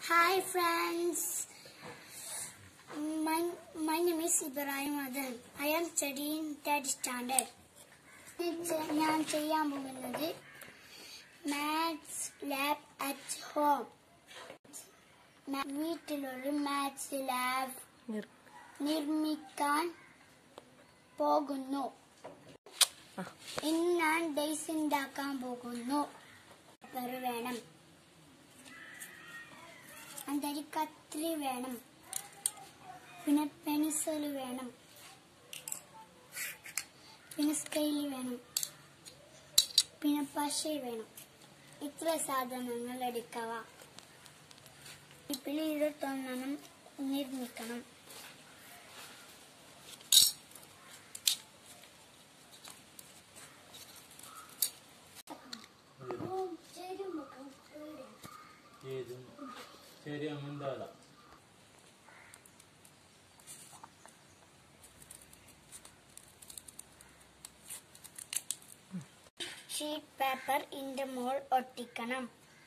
Hi friends, my name is Ibrahim Adan. I am studying 3rd standard. ഞാൻ ചെയ്യാൻ പോകുന്നത് maths lab at home. വീട്ടിലൊരു maths lab നിർമ്മിക്കാൻ പോകുന്നു. ഇന്ന് ഞാൻ ഡേയ്സ് ഉണ്ടാക്കാൻ പോകുന്നു. പേപ്പർ വേണം, അന്തരി കത്രി വേണം, പിന്നെ പെൻസിൽ വേണം, പിന്നെ സ്കെയിൽ വേണം, പിന്നെ പശ വേണം. ഇത്ര സാധനങ്ങൾ എടുക്കുക. ഇപ്പോൾ ഇതൊന്നും നിർമ്മിക്കണം. ഷീറ്റ് പേപ്പർ ഇതിന്റെ മോൾ ഒട്ടിക്കണം.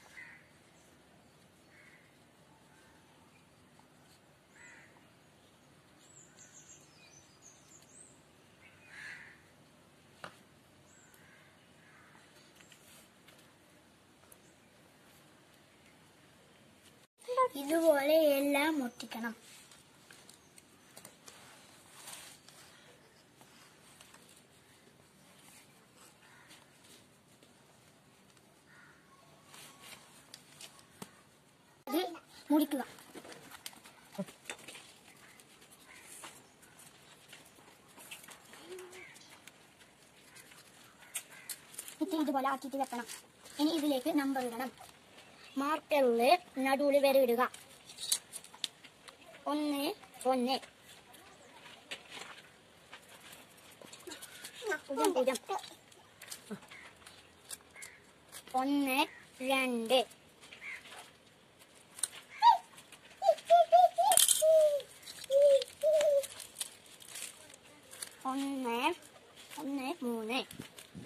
ഇതുപോലെ എല്ലാം ഒട്ടിക്കണം. ഇത് മുറിക്കുക. ഇതുപോലെ ആക്കിയിട്ട് വെക്കണം. ഇനി ഇതിലേക്ക് നമ്പർ ഇടണം. മാർക്കറില് നടുവിൽ വരെ ഇടുക. 1 1 0 0 1 2 1 1 3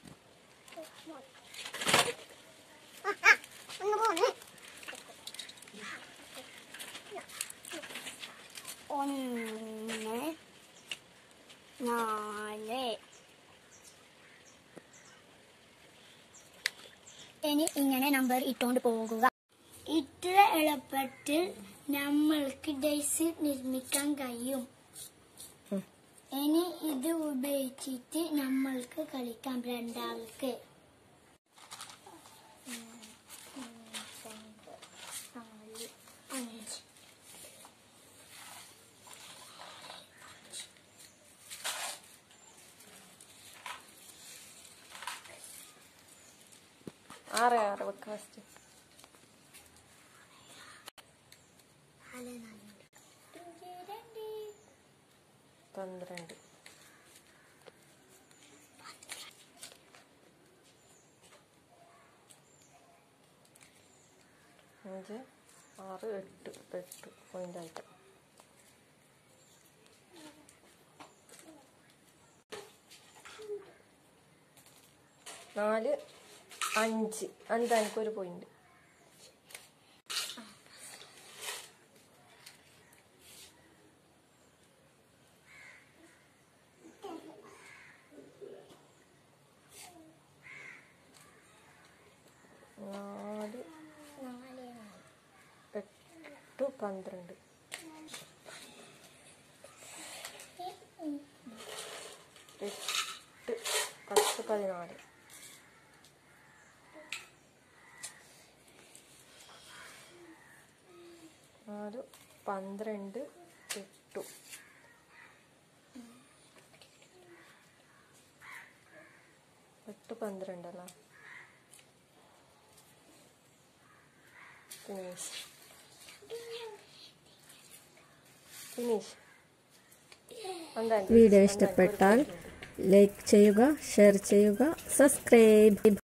1 4. ഇനി ഇങ്ങനെ നമ്പർ ഇട്ടുകൊണ്ട് പോകുക. ഇത്ര എളുപ്പത്തിൽ നമ്മൾക്ക് ഡേയ്സ് നിർമ്മിക്കാൻ കഴിയും. ഇനി ഇത് ഉപയോഗിച്ചിട്ട് നമ്മൾക്ക് കളിക്കാം. 2 ആൾക്ക്. 5 6 വെക്ക ഫസ്റ്റ്. 12 5 6 8 പോയിന്റ് ആയിട്ട്. 4 5 എനിക്കൊരു പോയിന്റ്. 4 8 12 8 10 14 4 12 8 8 12 അല്ല. ഫിനിഷ്. വീഡിയോ ഇഷ്ടപ്പെട്ടാൽ ലൈക്ക് ചെയ്യുക, ഷെയർ ചെയ്യുക, സബ്സ്ക്രൈബ്.